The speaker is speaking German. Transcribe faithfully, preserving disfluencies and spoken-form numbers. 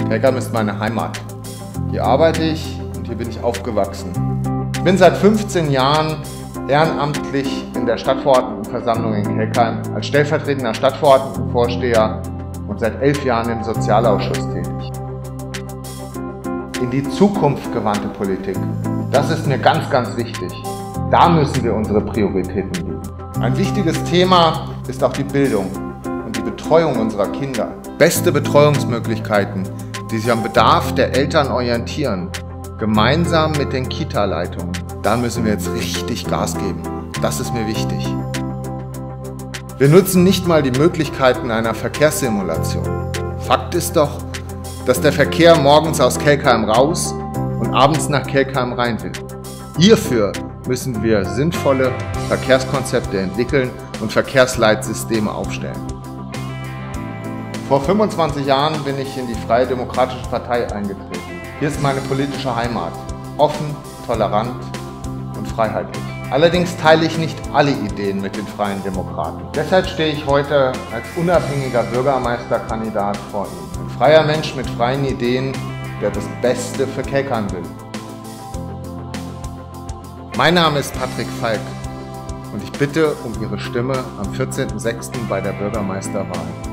Kelkheim ist meine Heimat. Hier arbeite ich und hier bin ich aufgewachsen. Ich bin seit fünfzehn Jahren ehrenamtlich in der Stadtverordnetenversammlung in Kelkheim als stellvertretender Stadtverordnetenvorsteher und seit elf Jahren im Sozialausschuss tätig. In die Zukunft gewandte Politik, das ist mir ganz, ganz wichtig. Da müssen wir unsere Prioritäten legen. Ein wichtiges Thema ist auch die Bildung und die Betreuung unserer Kinder. Beste Betreuungsmöglichkeiten, die sich am Bedarf der Eltern orientieren, gemeinsam mit den Kita-Leitungen. Da müssen wir jetzt richtig Gas geben. Das ist mir wichtig. Wir nutzen nicht mal die Möglichkeiten einer Verkehrssimulation. Fakt ist doch, dass der Verkehr morgens aus Kelkheim raus und abends nach Kelkheim rein will. Hierfür müssen wir sinnvolle Verkehrskonzepte entwickeln und Verkehrsleitsysteme aufstellen. Vor fünfundzwanzig Jahren bin ich in die Freie Demokratische Partei eingetreten. Hier ist meine politische Heimat. Offen, tolerant und freiheitlich. Allerdings teile ich nicht alle Ideen mit den Freien Demokraten. Deshalb stehe ich heute als unabhängiger Bürgermeisterkandidat vor Ihnen. Ein freier Mensch mit freien Ideen, der das Beste für Kelkheim will. Mein Name ist Patrick Falk und ich bitte um Ihre Stimme am vierzehnten sechsten bei der Bürgermeisterwahl.